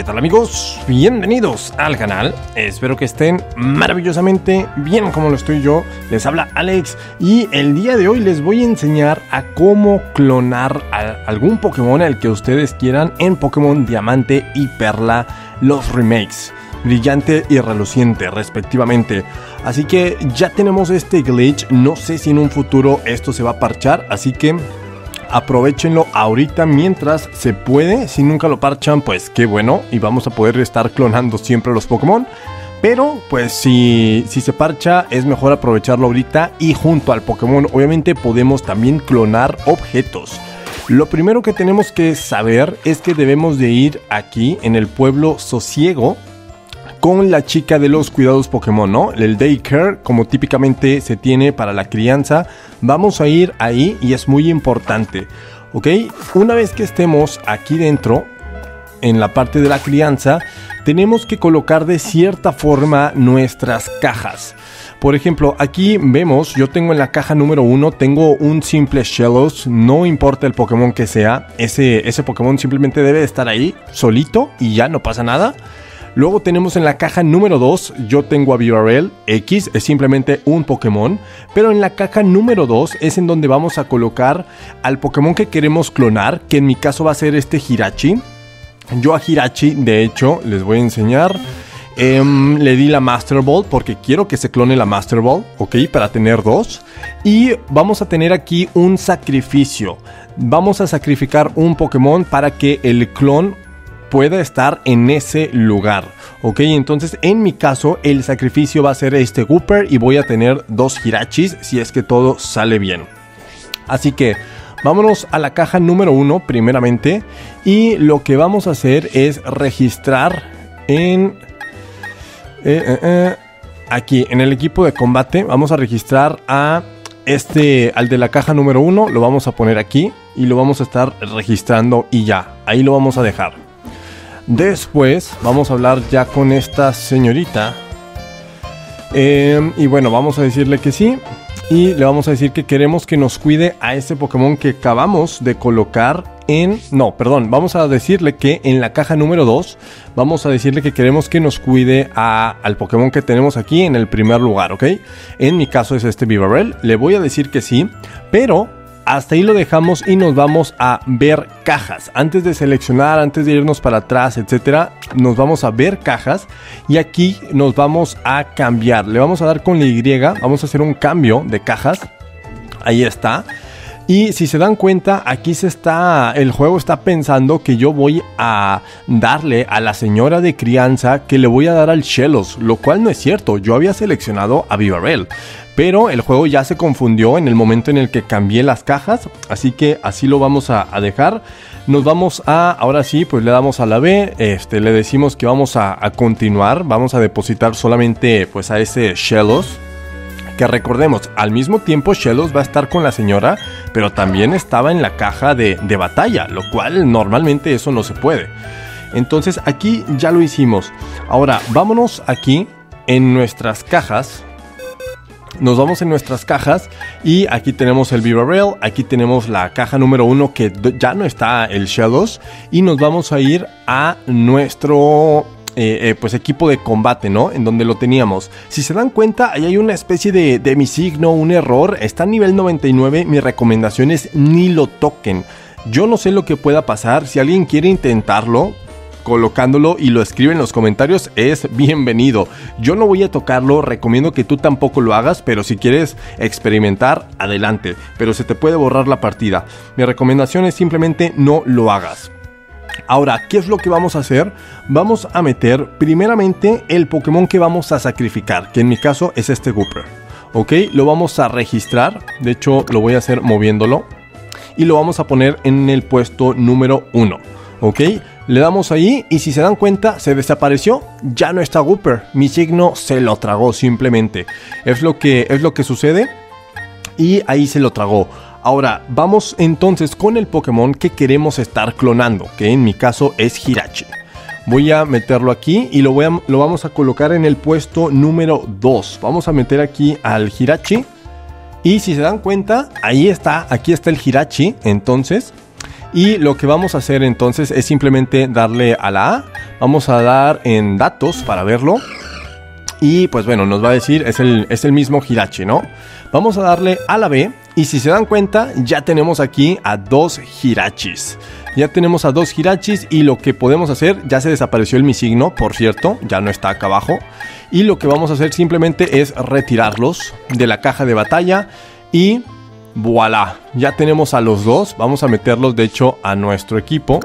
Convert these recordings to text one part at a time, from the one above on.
¿Qué tal, amigos? Bienvenidos al canal. Espero que estén maravillosamente bien como lo estoy yo. Les habla Alex y el día de hoy les voy a enseñar a cómo clonar a algún Pokémon al que ustedes quieran en Pokémon Diamante y Perla, los remakes, brillante y reluciente respectivamente. Así que ya tenemos este glitch. No sé si en un futuro esto se va a parchar, así que aprovéchenlo ahorita mientras se puede. Si nunca lo parchan, pues qué bueno, y vamos a poder estar clonando siempre los Pokémon. Pero pues si se parcha, es mejor aprovecharlo ahorita. Y junto al Pokémon obviamente podemos también clonar objetos. Lo primero que tenemos que saber es que debemos de ir aquí en el pueblo Sosiego con la chica de los cuidados Pokémon, ¿no? El daycare, como típicamente se tiene para la crianza. Vamos a ir ahí y es muy importante, ¿ok? Una vez que estemos aquí dentro, en la parte de la crianza, tenemos que colocar de cierta forma nuestras cajas. Por ejemplo, aquí vemos, yo tengo en la caja número 1, tengo un simple Shellos, no importa el Pokémon que sea, ese Pokémon simplemente debe de estar ahí, solito, y ya no pasa nada. Luego tenemos en la caja número 2, yo tengo a Bibarel X, es simplemente un Pokémon. Pero en la caja número 2 es en donde vamos a colocar al Pokémon que queremos clonar, que en mi caso va a ser este Jirachi. Yo a Jirachi, de hecho, les voy a enseñar. Le di la Master Ball porque quiero que se clone la Master Ball, ok, para tener dos. Y vamos a tener aquí un sacrificio. Vamos a sacrificar un Pokémon para que el clon pueda estar en ese lugar, ok. Entonces en mi caso el sacrificio va a ser este Wooper y voy a tener dos Jirachis si es que todo sale bien. Así que vámonos a la caja número 1 primeramente, y lo que vamos a hacer es registrar en aquí en el equipo de combate. Vamos a registrar al de la caja número 1, lo vamos a poner aquí y lo vamos a estar registrando y ya, ahí lo vamos a dejar. Después vamos a hablar ya con esta señorita. Y bueno, vamos a decirle que sí. Y le vamos a decir que queremos que nos cuide a este Pokémon que acabamos de colocar en... No, perdón, vamos a decirle que en la caja número 2 vamos a decirle que queremos que nos cuide al Pokémon que tenemos aquí en el primer lugar, ¿ok? En mi caso es este Bibarel. Le voy a decir que sí, pero hasta ahí lo dejamos y nos vamos a ver cajas. Antes de seleccionar, antes de irnos para atrás, etcétera, nos vamos a ver cajas. Y aquí nos vamos a cambiar. Le vamos a dar con la Y, vamos a hacer un cambio de cajas. Ahí está. Y si se dan cuenta, aquí el juego está pensando que yo voy a darle a la señora de crianza, que le voy a dar al Shellos, lo cual no es cierto. Yo había seleccionado a Bibarel, pero el juego ya se confundió en el momento en el que cambié las cajas, así que así lo vamos a dejar. Nos vamos ahora sí, pues le damos a la B, le decimos que vamos a continuar, vamos a depositar solamente pues a ese Shellos. Que recordemos, al mismo tiempo Shellos va a estar con la señora, pero también estaba en la caja de batalla, lo cual normalmente eso no se puede. Entonces aquí ya lo hicimos. Ahora vámonos aquí en nuestras cajas. Nos vamos en nuestras cajas y aquí tenemos el Bibarel, aquí tenemos la caja número 1 que ya no está el Shellos, y nos vamos a ir a nuestro pues equipo de combate, ¿no? En donde lo teníamos. Si se dan cuenta, ahí hay una especie de mi signo, un error. Está a nivel 99. Mi recomendación es ni lo toquen. Yo no sé lo que pueda pasar. Si alguien quiere intentarlo colocándolo y lo escribe en los comentarios, es bienvenido. Yo no voy a tocarlo, recomiendo que tú tampoco lo hagas, pero si quieres experimentar, adelante. Pero se te puede borrar la partida. Mi recomendación es simplemente no lo hagas. Ahora, ¿qué es lo que vamos a hacer? Vamos a meter primeramente el Pokémon que vamos a sacrificar, que en mi caso es este Wooper, ¿ok? Lo vamos a registrar, de hecho lo voy a hacer moviéndolo, y lo vamos a poner en el puesto número 1, ¿ok? Le damos ahí y si se dan cuenta, se desapareció, ya no está Wooper, mi signo se lo tragó simplemente, es lo que sucede, y ahí se lo tragó. Ahora, vamos entonces con el Pokémon que queremos estar clonando, que en mi caso es Jirachi. Voy a meterlo aquí y lo vamos a colocar en el puesto número 2. Vamos a meter aquí al Jirachi. Y si se dan cuenta, ahí está, aquí está el Jirachi, entonces. Y lo que vamos a hacer entonces es simplemente darle a la A. Vamos a dar en datos para verlo. Y pues bueno, nos va a decir, es el mismo Hirachi, ¿no? Vamos a darle a la B. Y si se dan cuenta, ya tenemos aquí a 2 Hirachis. Ya tenemos a 2 Hirachis y lo que podemos hacer, ya se desapareció el mi signo, por cierto, ya no está acá abajo. Y lo que vamos a hacer simplemente es retirarlos de la caja de batalla y voilà, ya tenemos a los 2. Vamos a meterlos de hecho a nuestro equipo.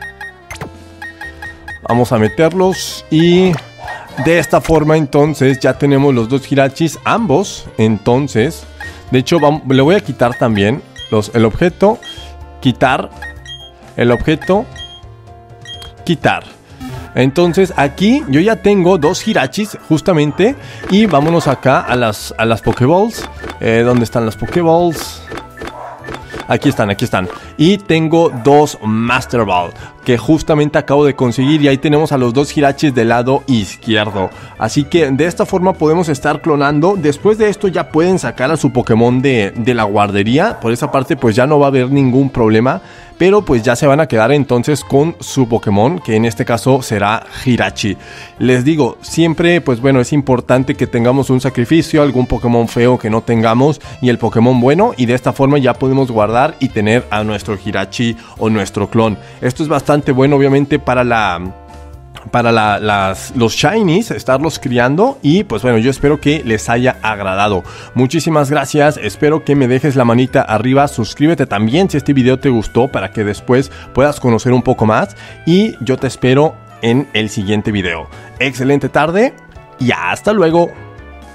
Vamos a meterlos y de esta forma entonces ya tenemos los 2 Hirachis, ambos. Entonces, de hecho le voy a quitar también el objeto, quitar. El objeto, quitar. Entonces aquí yo ya tengo 2 Hirachis justamente. Y vámonos acá a las Pokéballs. ¿Dónde están las Pokéballs? Aquí están, aquí están. Y tengo 2 Master Ball que justamente acabo de conseguir. Y ahí tenemos a los 2 Hirachis del lado izquierdo. Así que de esta forma podemos estar clonando. Después de esto ya pueden sacar a su Pokémon de la guardería. Por esa parte pues ya no va a haber ningún problema. Pero pues ya se van a quedar entonces con su Pokémon, que en este caso será Hirachi. Les digo, siempre pues bueno, es importante que tengamos un sacrificio, algún Pokémon feo que no tengamos y el Pokémon bueno. Y de esta forma ya podemos guardar y tener a nuestro Hirachi o nuestro clon. Esto es bastante bueno obviamente para los shinies, estarlos criando. Y pues bueno, yo espero que les haya agradado. Muchísimas gracias, espero que me dejes la manita arriba. Suscríbete también si este video te gustó, para que después puedas conocer un poco más. Y yo te espero en el siguiente video. Excelente tarde y hasta luego.